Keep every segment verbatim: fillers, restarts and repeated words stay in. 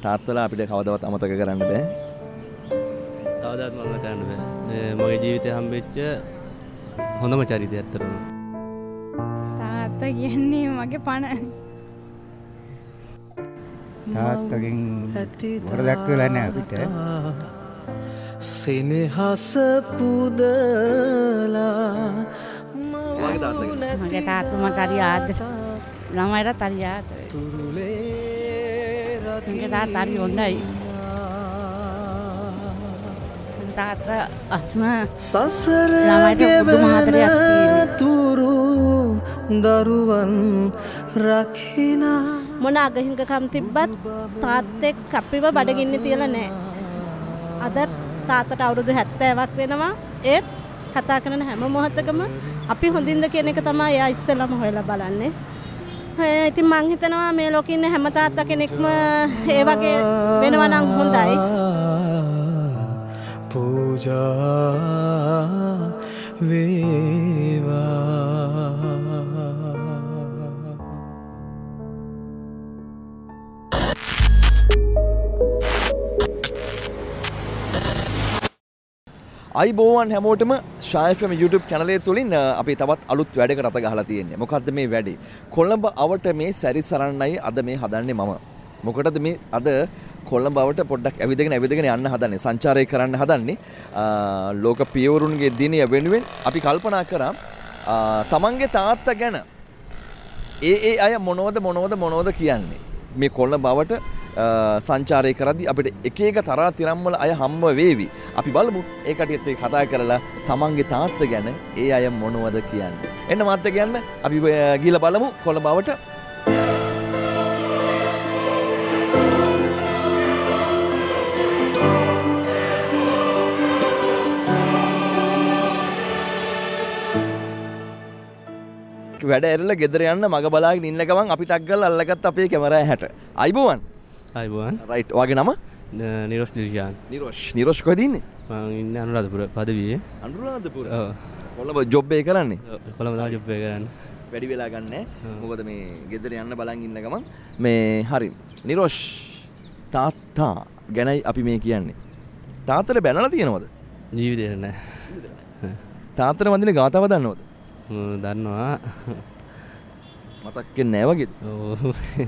තාත්තලා අපිට කවදාවත් අමතක කරන්න බෑ. කවදාවත් මම කරන්න බෑ. මගේ ජීවිතේ හම්බෙච්ච හොඳම චරිතය ඇත්තටම. තාත්තා කියන්නේ මගේ පණ. තාත්තගෙන් වරදක් වෙලා නැහැ අපිට. සෙනෙහස පුදලා මගේ තාත්තගේ මගේ තාත්තා මට හරි ආද ළමයිට හරි ආද මගේ තාත්තා හරි හොඳයි තාත්තා අස්ම සසර ළමයිට පුදුම ආදරයක් තියෙනවා තුරු දරුවන් රකිනා මොන අගහිඟකම් තිබ්බත් තාත්තෙක් අපිව බඩගින්නේ තියලා නැහැ. අද තාත්තට අවුරුදු හැත්තෑවක් වෙනවා. ඒත් කතා කරන හැම මොහොතකම අපි හොඳින්ද කියන එක තමයි එයා ඉස්සෙල්ලාම හොයලා බලන්නේ. ඉතින් මං හිතනවා මේ ලෝකේ ඉන්න හැම තාත්තා කෙනෙක්ම ඒ වගේ වෙනවා නම් හොඳයි. පූජා වේවා. අයිබෝවන් හැමෝටම Shaa F M YouTube channel එක තුලින් අපි තවත් අලුත් වැඩකට අත ගහලා තියෙන්නේ. මොකද්ද මේ වැඩේ? කොළඹ අවට මේ සැරිසරන්නයි අද මේ හදන්නේ මම. මොකටද මේ අද කොළඹ අවට පොඩ්ඩක් ඇවිදගෙන ඇවිදගෙන යන්න හදන්නේ. සංචාරය කරන්න හදන්නේ. ලෝක පියවරුන්ගේ දිනය වෙනුවෙන් අපි කල්පනා කරා තමන්ගේ තාත්තා ගැන ඒ ඒ අය මොනවද මොනවද මොනවද කියන්නේ. මේ කොළඹ අවට සංචාරය කරද්දී අපිට එක එක තරහ තිරම් වල අය හම්බ වේවි. අපි බලමු ඒ කටියත් එක්ක කතා කරලා තමන්ගේ තාත්තා ගැන ඒ අය මොනවද කියන්නේ. එන්න මාත් එක්ක යන්න අපි ගිහලා බලමු කොළඹ අවට. වැඩ ඇරලා ගෙදර යන්න මග බලාගෙන ඉන්න ගමන් අපි ටක් ගාලා අල්ලගත්ත අපේ කැමරා හැට. අයිබෝවන්. අයිබෝවන්. රයිට්. ඔයාගේ නම? නිරෝෂ් දිල්ෂාන්. නිරෝෂ්. නිරෝෂ් කොහෙද ඉන්නේ? මම ඉන්නේ අනුරාධපුර පදවියේ. අනුරාධපුර. ඔව්. කොළඹ ජොබ් එක කරන්නේ? ඔව්. කොළඹ තමයි ජොබ් එක කරන්නේ. වැඩි වෙලා ගන්න නැහැ. මොකද මේ ගෙදර යන්න බලන් ඉන්න ගමන් මේ හරි. නිරෝෂ් තාත්තා ගැනයි අපි මේ කියන්නේ. තාත්තට බැනලා තියෙනවද? ජීවිතේ නැහැ. තාත්තට වඳින ගාතාව දන්නවද? දන්නවා. මතක් වෙන්නේ නැහැ වගේද? ඔව්.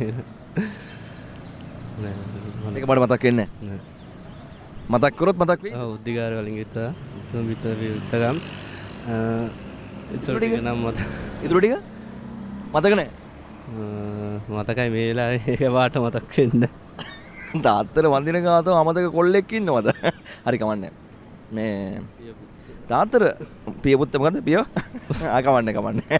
ඒක මට මතක් වෙන්නේ නැහැ. මතක් කරොත් මතක් වෙයි. ඔව් උද්දිකාර වලින් ගිතා. සම්බිත විතගම්. අ ඉතුරු ටික නම් මත. ඉතුරු ටික මතක නැහැ. මතකයි මේ වෙලාවේ ඒක වාට මතක් වෙන්නේ. තාත්තට වඳින ගාතාව අමතක කොල්ලෙක් ඉන්නවද? හරි කමන්නේ. මේ තාත්තර පිය පුත්ත මොකද පිය? ආ කමන්නේ කමන්නේ.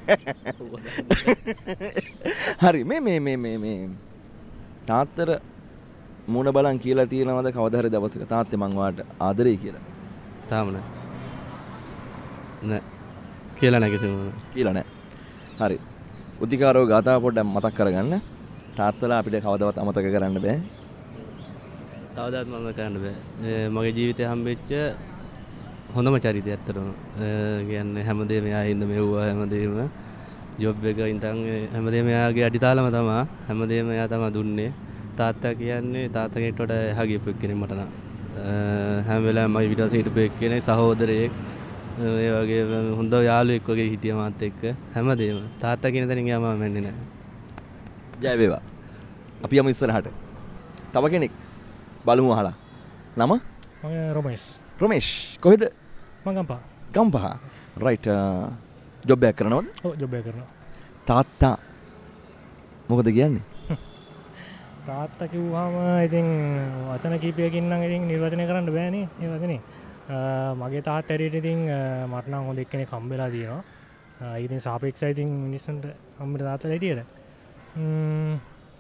හරි මේ මේ මේ මේ මේ තාත්තර මූණ බලන් කියලා තියෙනවද කවදා හරි දවසක තාත්තේ මං වාට ආදරෙයි කියලා? තාම නෑ. නෑ. කියලා නෑ කිසිම. කියලා නෑ. හරි. උද්දිකාරෝ ගාතාව පොඩ්ඩක් මතක් කරගන්න. තාත්තලා අපිට කවදාවත් අමතක කරන්න බෑ. කවදාවත් මම කරන්න බෑ. මගේ ජීවිතේ හම්බෙච්ච හොඳම චරිතය ඇත්තටම. කියන්නේ හැමදේම එයා හින්දා මෙව්වා හැමදේම ජොබ් එක ඉඳන් හැමදේම එයාගේ අඩිතාලම තමයි. හැමදේම එයා තමයි දුන්නේ. තාත්තා කියන්නේ තාත්තා කෙනෙක්ට වඩා එහා ගියපු එක්කෙනෙක් මට නම්. හැම වෙලාවෙම මගේ ඊට පස්සේ හිටපු එක්කෙනෙක් සහෝදරයෙක් ඒ වගේ හොඳ යාළුවෙක් වගේ හිටියා මාත් එක්ක හැමදේම. තාත්තා කියන තැනින් ගියාම මම වෙන්නේ නැහැ. ජය වේවා. අපි යමු ඉස්සරහට. තව කෙනෙක් බලමු අහලා. නම? මම රොමේෂ්. රොමේෂ් කොහෙද? මම ගම්පහ. ගම්පහ. රයිට්. ජොබ් එකක් කරනවද? ඔව් ජොබ් එකක් කරනවා. තාත්තා මොකද කියන්නේ? තාත්තා කිව්වම ඉතින් වචන කීපයකින් නම් ඉතින් නිර්වචනය කරන්න බෑනේ ඒ වචනේ. මගේ තාත්තා ඇරියට ඉතින් මට නම් හොඳ එක්කෙනෙක් හම්බෙලා තියෙනවා. ඒක ඉතින් සාපේක්ෂයි ඉතින් මිනිස්සුන්ට හම්බෙලා තාත්තලා හිටියට. ම්ම්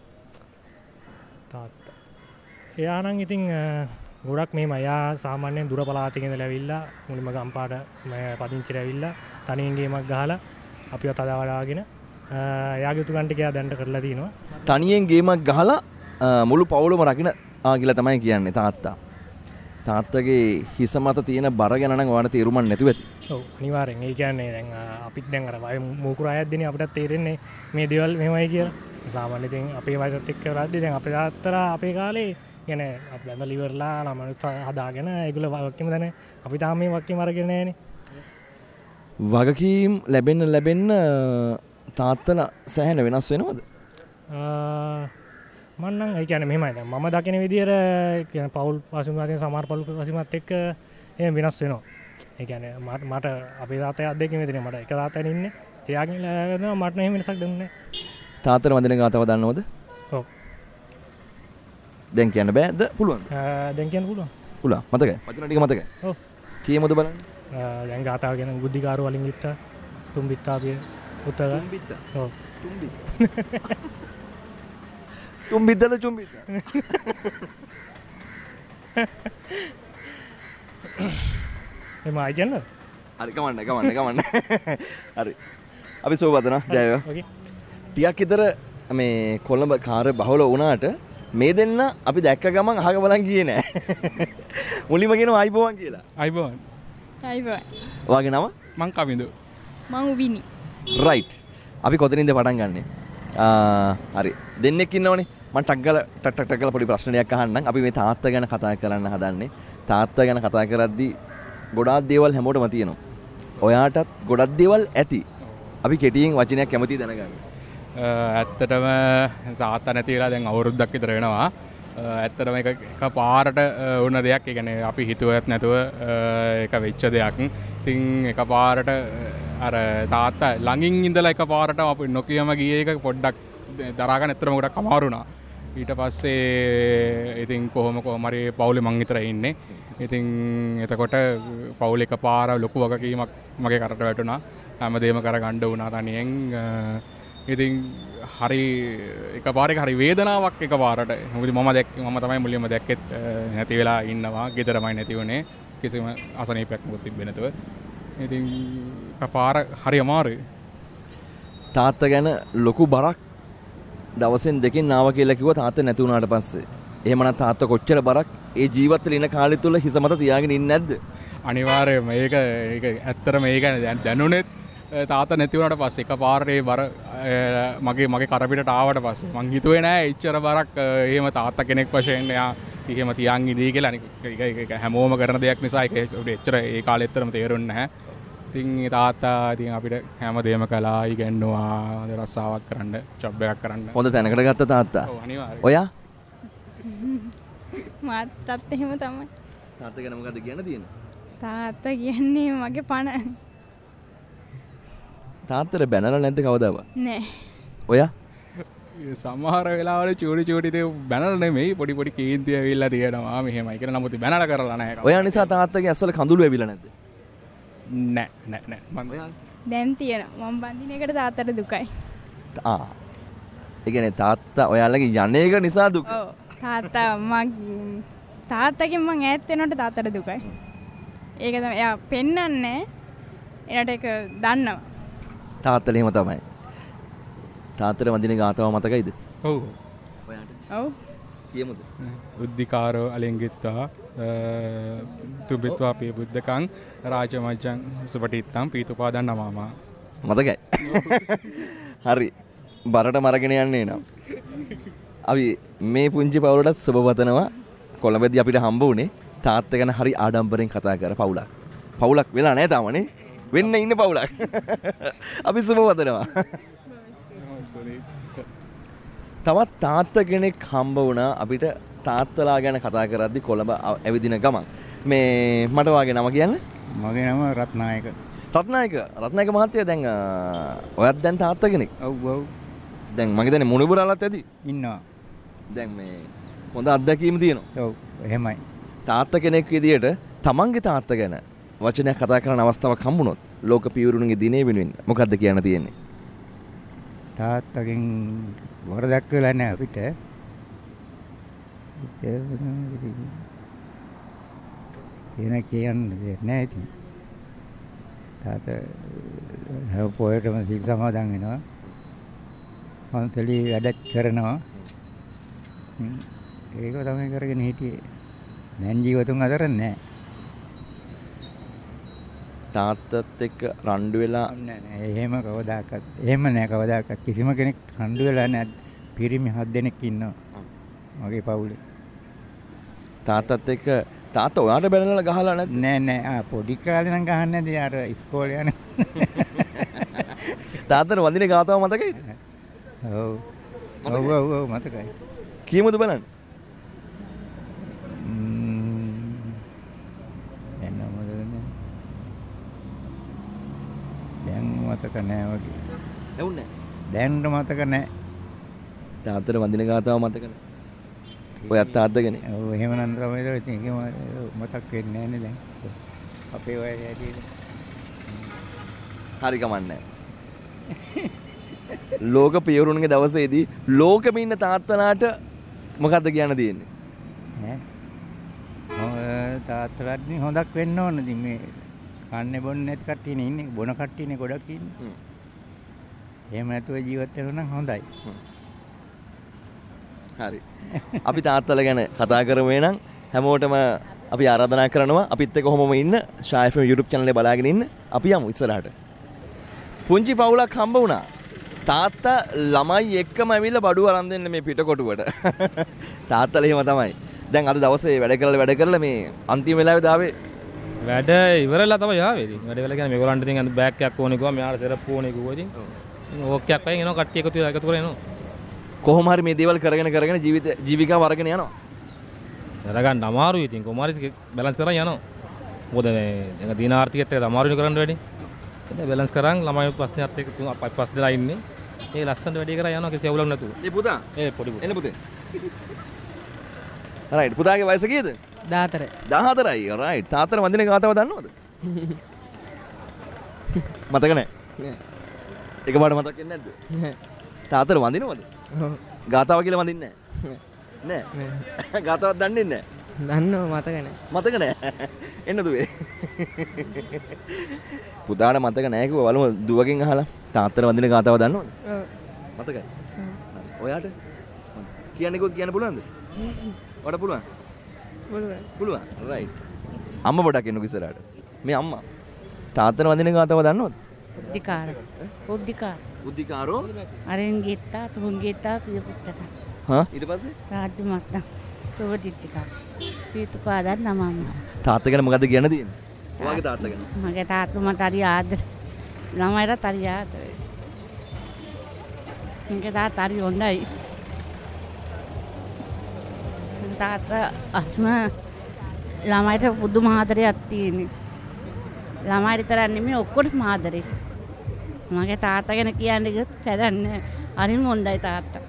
තාත්තා. එයා නම් ඉතින් ගොඩක් මේම එයා සාමාන්‍යයෙන් දුර පළාතකින් ඉඳලා ඇවිල්ලා මුලින්ම ගම්පාට පදිංචිලා ඇවිල්ලා තනියෙන් ගේමක් ගහලා අපිව තදාවලාගෙන එයාගේ උතුගන් ටික එයා දැන්ට කරලා තිනවා. තනියෙන් ගේමක් ගහලා මුළු පවුලම රකින්න ආ කියලා තමයි කියන්නේ තාත්තා. තාත්තගේ හිස මත තියෙන බර ගැන නම් ඔයාලට තේරුමක් නැතුව ඇති. ඔව් අනිවාර්යෙන්. ඒ කියන්නේ දැන් අපිත් දැන් අර වය මූකුර අයත් දෙනේ අපිටත් තේරෙන්නේ මේ දේවල් මෙහෙමයි කියලා. සාමාන්‍යයෙන් ඉතින් අපේ වයසත් එක්ක කරද්දී දැන් අපේ තාත්තලා අපේ කාලේ කියන්නේ අපි බැඳලා ඉවරලා ළමනුත් හදාගෙන ඒගොල්ලෝ වගකීම් දැන අපි තාම මේ වගකීම් අරගෙන නැහැනේ. වගකීම් ලැබෙන්න ලැබෙන්න තාත්තලා සෑහෙන වෙනස් වෙනවද? මම නම් ඒ කියන්නේ මෙහෙමයි දැන් මම දකින විදියට කියන්නේ පෞල් පසුබිම තියෙන සමහර පෞල් පසුබිමත් එක්ක එහෙම වෙනස් වෙනවා. ඒ කියන්නේ මට මට අපේ තාත්තයා අද්දෙකින් විතරනේ මට එක තාත්තෙන් ඉන්නේ. තියාගෙන ඉන්නවා මට නම් එහෙම වෙනසක් දුන්නේ නැහැ. තාත්තට වදින ගාතාව දන්නවද? ඔව්. දැන් කියන්න බෑද? පුළුවන්ද? දැන් කියන්න පුළුවන්. පුළුවන්. මතකයි. වචන ටික මතකයි. ඔව්. කීයමද බලන්න? දැන් ගාතාව කියන බුද්ධිකාරු වලින් ගිත්ත තුම්බිත්තාපිය උතර තුම්බිත්ත. ඔව්. තුම්බිත්ත. තුම්බිද්දද චුම්බිද්ද? එම ආයතන? හරි කමන්න කමන්න කමන්න. හරි. අපි සෝවදනා ජය වේවා. ඕකේ. ටිකක් විතර මේ කොළඹ කාර් බහුල වුණාට මේ දෙන්න අපි දැක්ක ගමන් අහක බලන් ගියේ නෑ. මුලින්ම කියනවා අයිබෝවන් කියලා. අයිබෝවන්. අයිබෝවන්. ඔයාගේ නම? මං කවිඳු. මං උවිනි. රයිට්. අපි කොතනින්ද පටන් ගන්නෙ? ආ හරි. දෙන්නෙක් ඉන්නවනේ. මම ටක් ගාලා ටක් ටක් ටක් ගාලා පොඩි ප්‍රශ්නයක් අහන්නම්. අපි මේ තාත්තා ගැන කතා කරන්න හදන්නේ. තාත්තා ගැන කතා කරද්දී ගොඩාක් දේවල් හැමෝටම තියෙනවා. ඔයාටත් ගොඩක් දේවල් ඇති. අපි කෙටියෙන් වචනයක් කැමති දැනගන්න. ඇත්තටම තාත්තා නැති වෙලා දැන් අවුරුද්දක් විතර වෙනවා. ඇත්තටම එක එක පාරට වුණ දෙයක්. ඒ කියන්නේ අපි හිතුවත් නැතුව ඒක වෙච්ච දෙයක්. ඉතින් එක පාරට අර තාත්තා ළඟින් ඉඳලා එක පාරට අපි නොකියම ගියේ එක පොඩ්ඩක් දරා ගන්න ඇත්තටම ගොඩක් අමාරු වුණා. ඊට පස්සේ ඉතින් කොහොම කොහම හරි පවුලේ මං විතරයි ඉන්නේ. ඉතින් එතකොට පවුලේ එක පාර ලොකු වගකීමක් මගේ කරට වැටුණා. හැමදේම කරගන්න වුණා තනියෙන්. ඉතින් හරි එකපාරක හරි වේදනාවක් එකපාරට. මොකද මම දැක්ක මම තමයි මුලින්ම දැක්කෙත් නැති වෙලා ඉන්නවා. ගෙදරමයි නැති වුණේ. කිසිම අසනීපයක් මොකද තිබෙන්නේ නැතුව. ඉතින් එකපාර හරි අමාරුයි. තාත්තා ගැන ලොකු බරක් දවසෙන් දෙකෙන් ආවා කියලා කිව්වා තාත්තා නැති වුණාට පස්සේ. එහෙමනම් තාත්තා කොච්චර බරක් ඒ ජීවත් වෙලා ඉන්න කාලය තුල හිස මත තියාගෙන ඉන්නේ නැද්ද? අනිවාර්යයෙන්ම මේක ඒක ඇත්තටම මේක දැනුනේ තාත්තා නැති වුණාට පස්සේ එකපාරේ බර මගේ මගේ කරපිටට ආවට පස්සේ මං හිතුවේ නෑ එච්චර බරක් එහෙම තාත්තා කෙනෙක් වශයෙන් එයා එහෙම තියන් ඉදී කියලා. අනික ඒක හැමෝම කරන දෙයක් නිසා ඒක එච්චර ඒ කාලේ ඇත්තටම තේරුන්නේ නැහැ. ඉතින් තාත්තා ඉතින් අපිට හැමදේම කළා, ඉගෙනුවා, රස්සාවක් කරන්න, ජොබ් එකක් කරන්න. හොඳ තැනකට ගත්ත තාත්තා. ඔව් අනිවාර්යයෙන්. ඔයා? මාතත් එහෙම තමයි. තාත්තා ගැන මොකද්ද කියන්න තියෙන්නේ? තාත්තා කියන්නේ මගේ පණ. තාත්තට බැනලා නැද්ද කවදාවත්? නෑ. ඔයා? සමහර වෙලාවල චූටි චූටි දේ බැනලා නෙමෙයි පොඩි පොඩි කේන්ති ඇවිල්ලා තියෙනවා මෙහෙමයි කියලා. නමුත් බැනලා කරලා නැහැ. ඔයා නිසා තාත්තගේ ඇස්වල කඳුළු ඇවිල්ලා නැද්ද? නෑ නෑ නෑ. මම දැන් තියෙනවා. මම බඳින එකට තාත්තට දුකයි. ආ. ඒ කියන්නේ තාත්තා ඔයාලගේ යන්නේක නිසා දුක. ඔව්. තාත්තා මම තාත්තගෙන් මං ඈත් වෙනකොට තාත්තට දුකයි. ඒක තමයි එයා පෙන්වන්නේ. එයාට ඒක දන්නවා. තාත්තලා එහෙම තමයි. තාත්තට වඳින ගාතාව මතකයිද? ඔව්. ඔයාට? ඔව්. කියමුද? උද්දිකාරෝ අලිංගිත්වා තුබිත්වා පිය බුද්ධකං රාජමජ්ජං සුපටිත්තම් පීතුපාදන් නමාමා. මතකයි. හරි. බරට මරගෙන යන්නේ නම්. අපි මේ පුංචි පවුලට සුබ පතනවා. කොළඹදී අපිට හම්බ වුණේ තාත්තා ගැන හරි ආඩම්බරෙන් කතා කර පවුලක්. පවුලක් වෙලා නැහැ තාමනේ. වෙන්න ඉන්න පවුලක්. අපි සුබ පතනවා. තවත් තාත්තා කෙනෙක් හම්බ වුණා අපිට තාත්තලා ගැන කතා කරද්දි කොළඹ ඇවිදින ගමන්. මේ මට වාගේ නම කියන්න? මගේ නම රත්නායක. රත්නායක රත්නායක මහත්තයා දැන් ඔයත් දැන් තාත්තා කෙනෙක්. ඔව් ඔව්. දැන් මගේ දැන් මුණුබුරලත් ඇති. ඉන්නවා. දැන් මේ හොඳ අත්දැකීම් තියෙනවා. ඔව් එහෙමයි. තාත්තා කෙනෙක් විදියට තමන්ගේ තාත්තා ගැන වචනයක් කතා කරන අවස්ථාවක් හම්බුනොත් ලෝක පියවරුන්ගේ දිනේ වෙනුවෙන් මොකද්ද කියන්න තියෙන්නේ? තාත්තගෙන් වරදක් වෙලා නැහැ අපිට. එන කියන්නේ නැහැ ඉතින්. තාත්තා හැම පොයටම සිල් සමාදන් වෙනවා. පන්සලේ වැඩ කරනවා. ඒක තමයි කරගෙන හිටියේ. දැන් ජීවිතුන් අතර නැහැ. තාත්තත් එක්ක රණ්ඩු වෙලා නෑ නෑ එහෙම කවදාකවත් එහෙම නෑ කවදාකවත් කිසිම කෙනෙක් රණ්ඩු වෙලා නෑ. පිරිමි හත් දෙනෙක් ඉන්නවා මගේ පවුලේ. තාත්තත් එක්ක තාත්තා ඔයාට බැලලා ගහලා නැද්ද? නෑ නෑ ආ පොඩි කාලේ නම් ගහන්නේ නැති අර ඉස්කෝලේ යන. තාත්තට වඳින ගාතාව මතකයිද? ඔව්. ඔව් ඔව් ඔව් මතකයි. කීමුද බලන්න? දැන් මොකදනේ? දැන් මතක නෑ වගේ. එවුන්නේ? දැන් මතක නෑ. තාත්තට වඳින ගාතාව මතක නෑ. ඔයත් තාත්තගනේ. ඔව් එහෙමනම් තමයි ඒක ඉතින් මතක් වෙන්නේ නෑනේ දැන්. අපේ ඔය ඇදී. හරි කමන්නේ. ලෝක පියවරුන්ගේ දවසේදී ලෝකෙම ඉන්න තාත්තලාට මොකද්ද කියන්න තියෙන්නේ? ඈ. ඔය තාත්තලාට හොඳක් වෙන්න ඕන. ඉතින් මේ කන්නේ බොන්නේ නැති කට්ටියනේ ඉන්නේ. බොන කට්ටියනේ ගොඩක් ඉන්නේ. එහෙම නැතුව ජීවත් වෙනවා නම් හොඳයි. හරි. අපි තාත්තලා ගැන කතා කරමු එහෙනම් හැමෝටම අපි ආරාධනා කරනවා අපිත් එක්ක කොහොමම ඉන්න Shaa F M YouTube channel එක බලාගෙන ඉන්න. අපි යමු ඉස්සරහට. පුංචි පවුලක් හම්බ වුණා. තාත්තා ළමයි එක්කම ඇවිල්ලා බඩුව අරන් දෙන්න මේ පිටකොටුවට. තාත්තලා එහෙම තමයි. දැන් අද දවසේ වැඩ කරලා වැඩ කරලා මේ අන්තිම වෙලාවේ දාවේ වැඩ ඉවරලා තමයි ආවේ. ඉතින් වැඩ වෙලා කියන්නේ මේගොල්ලන්ට ඉතින් අද බෑග් එකක් ඕනේ කිව්වා. මෙයාට සෙරප්පු ඕනේ කිව්වා. ඉතින් ඕකයක් වයින් එනවා කට්ටිය එකතු වෙලා එකතු කරගෙන එනවා. කොහොම හරි මේ දේවල් කරගෙන කරගෙන ජීවිත ජීවිකාව අරගෙන යනවා. කරගන්න අමාරුයි ඉතින් කොමාරිස් බැලන්ස් කරන් යනවා. මොකද මේ එක දින ආර්ථිකයත් එක අමාරුයි කරන්න වැඩි. ඒක බැලන්ස් කරන් ළමයි පස්නෙත් එක්ක තුන් අපයි පස් දෙනා ඉන්නේ. ඒ ලස්සනට වැඩි කරලා යනවා කිසි අවුලක් නැතුව. මේ පුතා? ඒ පොඩි පුතා. එන්න පුතේ. රයිට් පුතාගේ වයස කීයද? දාහතර. දාහතරයි. රයිට්. තාත්තර වඳින ගාතාව දන්නවද? මතක නැහැ. නෑ. එකපාරට මතක් වෙන්නේ නැද්ද? නෑ. තාත්තර වඳිනවද? ඔව්. ගාතාව කියලා වඳින්නේ නැහැ. නෑ. නෑ. ගාතාවක් දන්නේ නැහැ. දන්නව මතක නෑ. මතක නැහැ. එන්න දුවේ. පුතාට මතක නැහැ කිව්වා බලමු දුවගෙන් අහලා. තාත්තර වඳින ගාතාව දන්නවද? ඔව්. මතකයි. ඔයාට කියන්නේකොත් කියන්න පුළුවන්ද? ඔයාට පුළුවන්? පුළුවන්. පුළුවන්. රයිට්. අම්මා පොඩක් එන්නු ඉස්සරහට. මේ අම්මා තාත්තර වඳින ගාතාව දන්නවද? උද්දිකාර. උද්දිකාර. උද්දිකාරෝ? අරෙන් ගෙත්තා තුන් ගෙත්තා පිය පුත්තක. හා ඊට පස්සේ? රාජ්‍ය මත්තා. තොවදිත්තිකා. පීතුපාදන් නමම්ම. තාත්තා ගැන මොකද්ද කියන්න තියෙන්නේ? ඔයාගේ තාත්තා ගැන. මගේ තාත්තා මට හරි ආදරේ. ළමයිට හරි ආදරේ. මගේ තාත්තා හරි හොඳයි. තාත්තා අස්ම ළමයිට පුදුම ආදරයක් තියෙනවා. ළමයිට තරක් නෙමෙයි ඔක්කොටම ආදරේ. මගේ තාත්තා ගැන කියන්නේ කිව්වොත් හැදන්නේ. හරිම හොඳයි තාත්තා.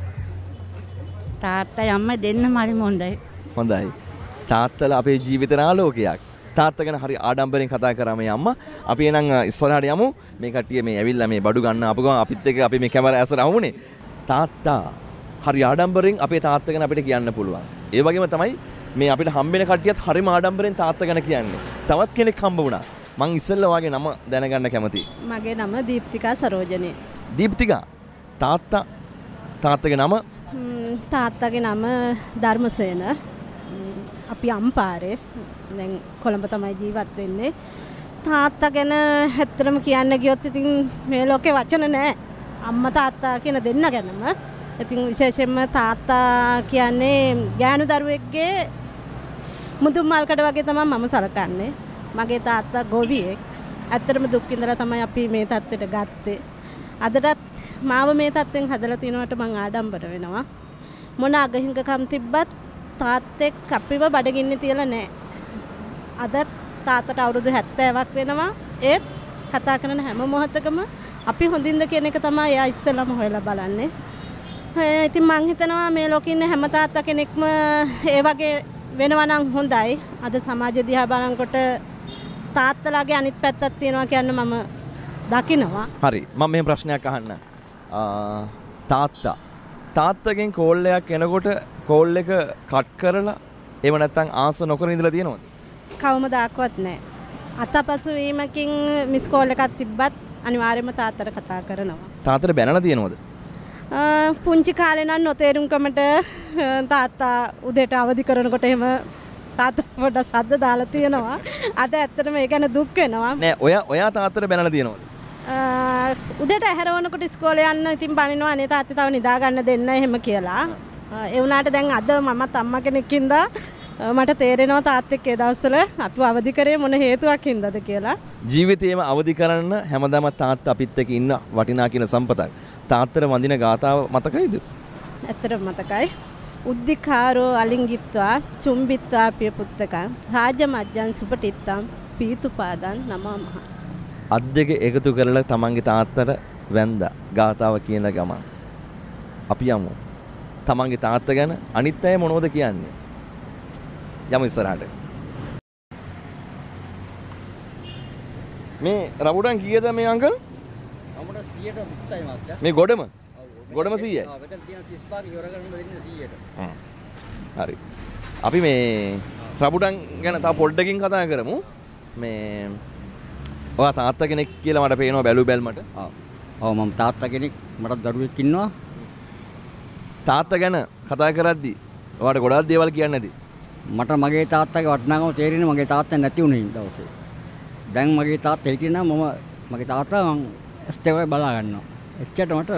තාත්තයි අම්මයි දෙන්නම හරිම හොඳයි. හොඳයි. තාත්තලා අපේ ජීවිතේ ආලෝකයක්. තාත්තා ගැන හරි ආඩම්බරෙන් කතා කරා මේ අම්මා. අපි එනං ඉස්සරහට යමු. මේ කට්ටිය මේ ඇවිල්ලා මේ බඩු ගන්න ආපු ගමන් අපිත් එක්ක අපි මේ කැමරා ඇසට අහුනේ. තාත්තා හරි ආඩම්බරෙන් අපේ තාත්තා ගැන අපිට කියන්න පුළුවන්. ඒ වගේම තමයි මේ අපිට හම්බෙන කට්ටියත් හරිම ආඩම්බරෙන් තාත්තා ගැන කියන්නේ. තවත් කෙනෙක් හම්බ වුණා. මං ඉස්සෙල්ලා වාගේ නම දැනගන්න කැමතියි. මගේ නම දීප්තිකා සරෝජනේ. දීප්තිකා තාත්තා තාත්තගේ නම තාත්තගේ නම ධර්මසේන. අපි අම්පාරේ දැන් කොළඹ තමයි ජීවත් වෙන්නේ. තාත්තා ගැන ඇත්තටම කියන්න ගියොත් ඉතින් මේ ලෝකේ වචන නැහැ. අම්මා තාත්තා කියන දෙන්න ගැනම. ඉතින් විශේෂයෙන්ම තාත්තා කියන්නේ ගෑනු දරුවෙක්ගේ මුදුන් මල්කඩ වගේ තමයි මම සලකන්නේ. මගේ තාත්තා ගොවියෙක්. ඇත්තටම දුක් විඳලා තමයි අපි මේ තත්ත්වයට ගත්තේ. අදටත් මාව මේ තත්ත්වෙන් හදලා තිනවට මං ආඩම්බර වෙනවා. මොන අගහිඟකම් තිබ්බත් තාත්තෙක් අපිව බඩගින්නේ තියලා නැහැ. අදත් තාත්තට අවුරුදු හැත්තෑවක් වෙනවා. ඒත් කතා කරන හැම මොහොතකම අපි හොඳින්ද කියන එක තමයි එයා ඉස්සෙල්ලාම හොයලා බලන්නේ. ඉතින් මං හිතනවා මේ ලෝකේ ඉන්න හැම තාත්තා කෙනෙක්ම ඒ වගේ වෙනවා නම් හොඳයි. අද සමාජ දිහා බලනකොට තාත්තලාගේ අනිත් පැත්තක් තියෙනවා කියන්න මම දකිනවා. හරි. මම මෙහෙම ප්‍රශ්නයක් අහන්න. තාත්තා තාත්තගෙන් කෝල් එකක් එනකොට කෝල් එක කට් කරලා එහෙම නැත්නම් ආස නොකර ඉඳලා තියෙනවද? කවමදාකවත් නැහැ. අතපසු වීමකින් මිස් කෝල් එකක් තිබ්බත් අනිවාර්යයෙන්ම තාත්තට කතා කරනවා. තාත්තට බැනලා තියෙනවද? පුංචි කාලේ නම් නොතේරුම්කමට තාත්තා උදේට අවදි කරනකොට එහෙම තාත්තා පොඩ්ඩක් සද්ද දාලා තියෙනවා. අද ඇත්තටම ඒ ගැන දුක් වෙනවා. නෑ ඔයා ඔයා තාත්තට බැනලා තියෙනවද? උදේට හැරවනකොට ඉස්කෝලේ යන්න ඉතින් බනිනවා අනේ තාත්තා තව නිදා ගන්න දෙන්න එහෙම කියලා. ඒ වුණාට දැන් අද මමත් අම්මා කෙනෙක් ඉඳලා මට තේරෙනවා තාත් එක්ක ඒ දවස්වල අපිව අවදි කරේ මොන හේතුවක් හින්දාද කියලා. ජීවිතේම අවදි කරන්න හැමදාම තාත්ත අපිත් එක්ක ඉන්න වටිනා කියන සම්පතක්. තාත්තට වඳින ගාතාව මතකයිද? ඇත්තටම මතකයි. උද්දිකාරෝ අලිංගිත්වා චුම්බිත්වා පිය පුත්තකං රාජමජ්ජං සුපටිත්තම් පීතුපාදං නමමහ. අත් දෙක එකතු කරලා තමන්ගේ තාත්තට වැන්දා ගාතාව කියන ගමන්. අපි යමු. තමන්ගේ තාත්තා ගැන අනිත් අය මොනවද කියන්නේ? යමු ඉස්සරහට. මේ රබුඩන් කීයද මේ අංකල්? අපිට සීයට විස්සයි මාත්‍යා. මේ ගොඩම? ගොඩම සීයයි. ආ මෙතන තියෙන තිස් පහක ඉවර කරන්න දෙන්නේ සීයට. හ්ම්. හරි. අපි මේ රබුඩන් ගැන තව පොඩ්ඩකින් කතා කරමු. මේ ඔයා තාත්තා කෙනෙක් කියලා මට පේනවා බැලු බැල්මට. ආ. ඔව් මම තාත්තා කෙනෙක් මට දරුවෙක් ඉන්නවා. තාත්තා ගැන කතා කරද්දි ඔයාට ගොඩාක් දේවල් කියන්න ඇති. මට මගේ තාත්තගේ වටිනාකම තේරෙන්නේ මගේ තාත්තා නැති වුණේ දවසේ. දැන් මගේ තාත්තා හිටියේ නම් මම මගේ තාත්තා මං ඇස් දෙකේ බලා ගන්නවා. එච්චරට මට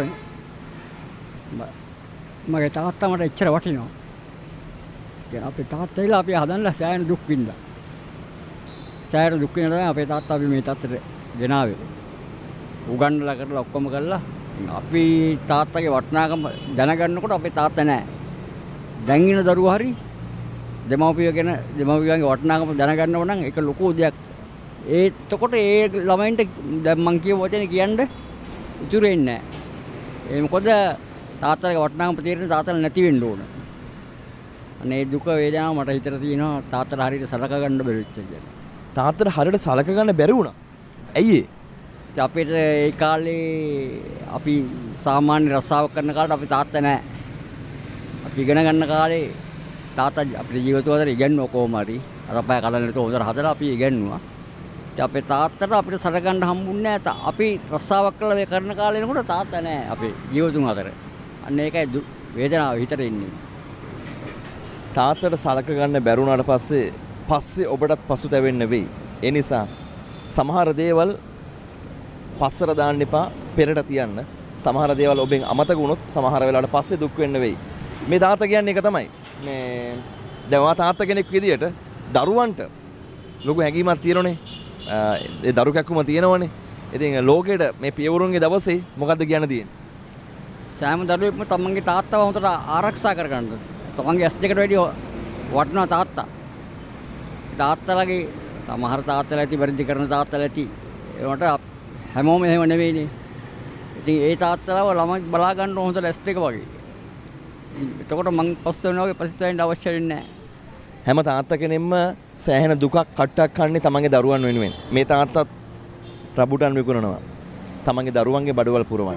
මගේ තාත්තා මට එච්චර වටිනවා. දැන් අපේ තාත්තා ඉලා අපි හදන්න සෑහෙන දුක් විඳා. සෑහෙන දුක් විඳලා තමයි අපේ තාත්තා අපි මේ තත්ත්වයට ගෙනාවේ. උගන්වලා කරලා ඔක්කොම කරලා අපි තාත්තගේ වටිනාකම දැනගන්නකොට අපේ තාත්තා නැහැ. දැන් ඉන්න දරුවෝ හරි දෙමව්පිය ගැන දෙමව්පියන්ගේ වටිනාකම දැනගන්නව නම් ඒක ලොකු දෙයක්. ඒ එතකොට ඒ ළමයින්ට දැන් මං කියව වචනේ කියන්න ඉතුරු වෙන්නේ නැහැ. ඒ මොකද තාත්තගේ වටිනාකම තේරෙන තාත්තලා නැති වෙන්න ඕන. අනේ දුක වේදනාව මට හිතට තියෙනවා තාත්තලා හරියට සලක ගන්න බැරි වෙච්ච එක. තාත්තට හරියට සලක ගන්න බැරි වුණා. ඇයි ඒ? අපිට ඒ කාලේ අපි සාමාන්‍ය රස්සාවක් කරන කාලේ අපි තාත්තා නැහැ. අපි ඉගෙන ගන්න කාලේ තාත්තා අපේ ජීවිතවල ඉගෙනුවා කොහොම හරි අතපය කඩන්නට හොඳට හදලා අපි ඉගෙනුවා. ඉතින් අපේ තාත්තට අපිට සරගන්න හම්බුන්නේ නැහැ. අපි රස්සාවක් කරලා මේ කරන කාලේ එනකොට තාත්තා නැහැ අපේ ජීවිතුන් අතර. අන්න ඒකයි වේදනාව හිතට ඉන්නේ. තාත්තට සලක ගන්න බැරුණාට පස්සේ පස්සේ ඔබටත් පසුතැවෙන්න වෙයි. ඒ නිසා සමහර දේවල් පස්සට දාන්න එපා, පෙරට තියන්න. සමහර දේවල් ඔබෙන් අමතක වුණොත් සමහර වෙලාවට පස්සේ දුක් වෙන්න වෙයි. මේ තාත්තා කියන්නේ ඒක තමයි. මේ දැන් ඔයා තාත්තා කෙනෙක් විදියට දරුවන්ට ලොකු හැඟීමක් තියෙනනේ. ඒ දරු කැක්කුම තියෙනවනේ. ඉතින් ලෝකෙට මේ පියවරුන්ගේ දවසේ මොකද්ද කියන්න තියෙන්නේ? සෑම දරුවෙක්ම තමන්ගේ තාත්තව හොඳට ආරක්ෂා කරගන්න. තමන්ගේ ඇස් දෙකට වැඩි වටිනා තාත්තා. තාත්තලාගේ සමහර තාත්තලා ඇති වැරදි කරන තාත්තලා ඇති. ඒවට හැමෝම එහෙම නෙවෙයිනේ. ඉතින් ඒ තාත්තලාව ළමයි බලා ගන්න හොඳට ඇස් දෙක වගේ. එතකොට මං පස්සේ වෙනවා වගේ පස්සේ වෙන්න අවශ්‍ය වෙන්නේ නැහැ. හැම තාත්තා කෙනෙක්ම සෑහෙන දුකක් කට්ටක් කන්නේ තමන්ගේ දරුවන් වෙනුවෙන්. මේ තාත්තත් රබුටන් විකුණනවා. තමන්ගේ දරුවන්ගේ බඩවල් පුරවන්න.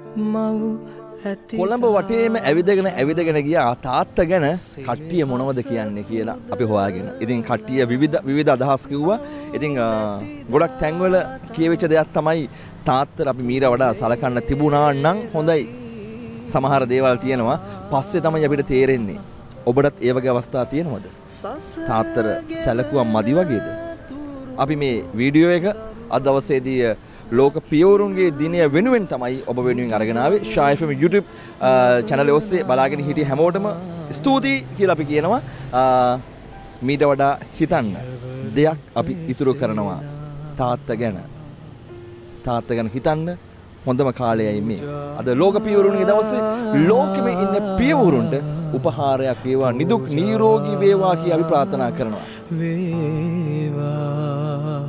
කොළඹ වටේම ඇවිදගෙන ඇවිදගෙන ගියා තාත්තා ගැන කට්ටිය මොනවද කියන්නේ කියලා අපි හොයාගෙන. ඉතින් කට්ටිය විවිධ විවිධ අදහස් කිව්වා. ඉතින් ගොඩක් තැන්වල කියවිච්ච දෙයක් තමයි තාත්තට අපි මීර වඩා සලකන්න තිබුණා නම් හොඳයි. සමහර දේවල් තියෙනවා පස්සේ තමයි අපිට තේරෙන්නේ. ඔබටත් ඒ වගේ අවස්ථා තියෙනවද? තාත්තට සැලකුවා මදි වගේද? අපි මේ වීඩියෝ එක අද දවසේදී ලෝක පියවරුන්ගේ දිනය වෙනුවෙන් තමයි ඔබ වෙනුවෙන් අරගෙන ආවේ. Shaa F M YouTube channel ඔස්සේ බලාගෙන හිටිය හැමෝටම ස්තුතියි කියලා අපි කියනවා. මීට වඩා හිතන්න දෙයක් අපි ඉතුරු කරනවා තාත්තා ගැන. තාත්තා ගැන හිතන්න හොඳම කාලයයි මේ. අද ලෝක පියවරුන්ගේ දවසේ ලෝකෙම ඉන්න පියවරුන්ට උපහාරයක් වේවා, නිදුක් නිරෝගී වේවා කියලා අපි ප්‍රාර්ථනා කරනවා. වේවා